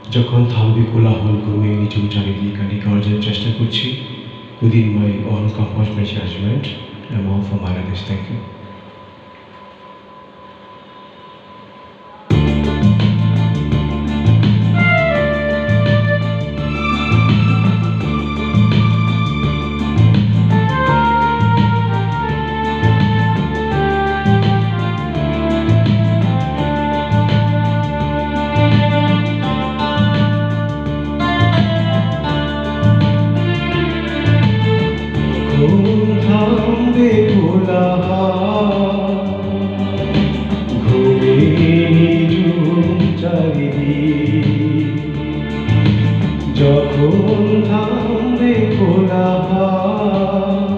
যখন থামবে কোলাহল ঘুমিয়ে নিচু চারিদিক কালিকা অর্জনের চেষ্টা করছি within my own composite judgment. I'm all for my others. Thank you. থামবে কোলাহল ঘুমিয়ে নিঝুম চারিদিক যখন থামবে কোলাহল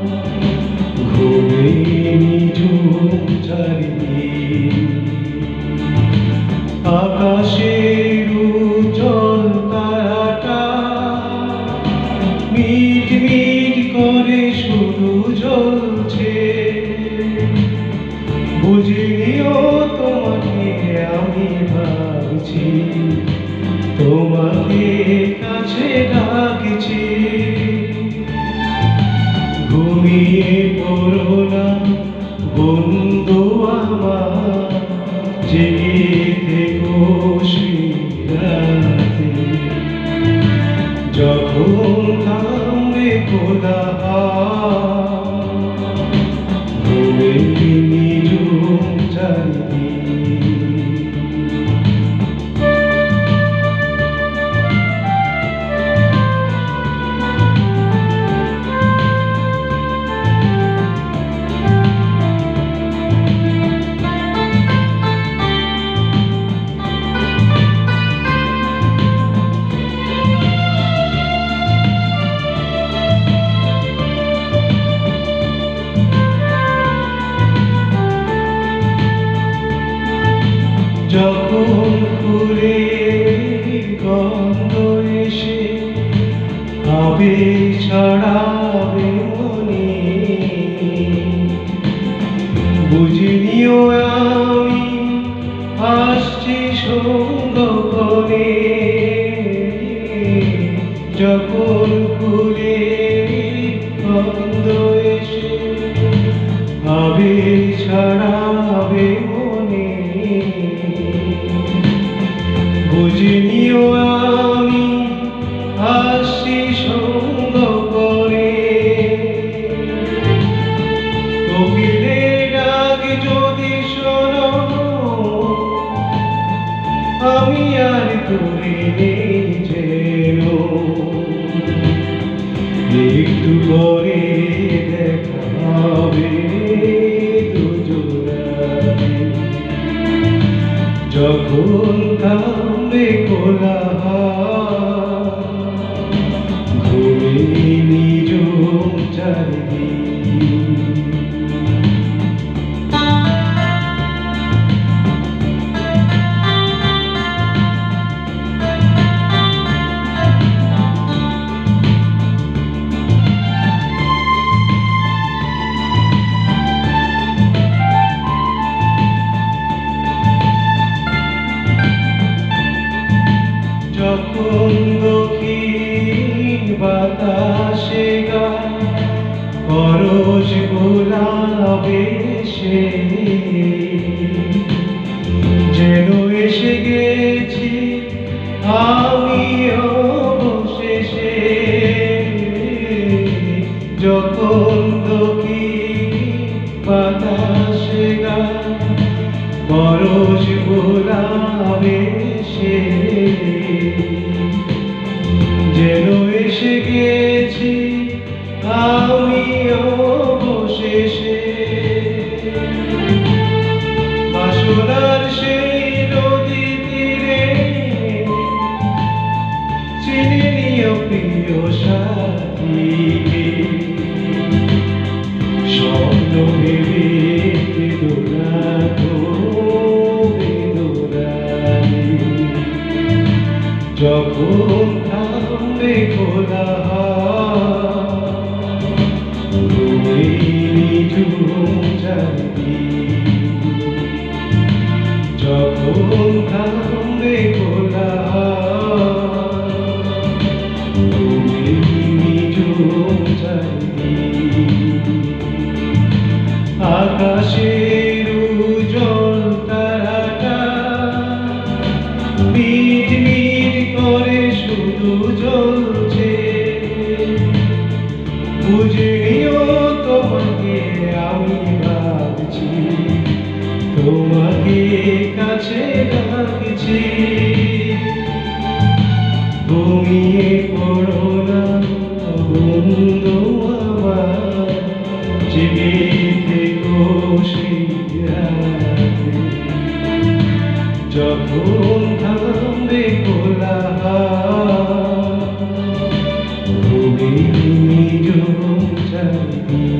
ঘুমিয়ে নিঝুম চারিদিক আকাশের উজ্জ্বল তারাটা মিট মিট করে শুধু জ্বলছে বুঝিও তোমাকে আমি ভাবছি তোমাকে কাছে ডাকছি ঘুমিয়ে পড়ো না বন্ধু আমার জেগে থেকো রাতে যখন থামবে কোলাহল ঘুমিয়ে নিঝুম চারিদিক যখন ফুলে গন্ধ এসে আবেগ ছড়াবে মনে বুঝিনিও আমি আসছি সঙ্গ করে যখন ফুলে গন্ধ এসে আবেগ ছড়াবে মনে বুঝিনিও আমি আসছি সঙ্গ করে কোকিলের ডাক যদি শোনো আমি আর তোরে নেই যেন একটু পরে দেখা হবে দুজনে যখন থামবে কোলাহল ঘুমিয়ে নিঝুম চারিদিক যখন দক্ষিণ বাতাসে গায় পরশ গোলাপে সে যেন এসে গেছি আমি অবশেষে যখন দক্ষিণ বাতাসে গায় পরশ গোলাপে সে যেন এসে গেছি আমি অবশেষে বাসনার সেই নদী তীরে চিনে নিও প্রিয় সাথীকে স্বপ্ন ভেবে যখন থামবে কোলাহল ঘুমিয়ে নিঝুম চারিদিক যখন থামবে কোলাহল মিট মিট করে শুধু জ্বলছে, বুঝিও তোমাকে আমি ভাবছি, তোমাকে কাছে রাখছি। ঘুমিয়ে পড়ো না বন্ধু আমার, জেগে থেকো সেই রাতে, যখন থামবে কোলাহল, তুমি নিঝুম চারিদিকে।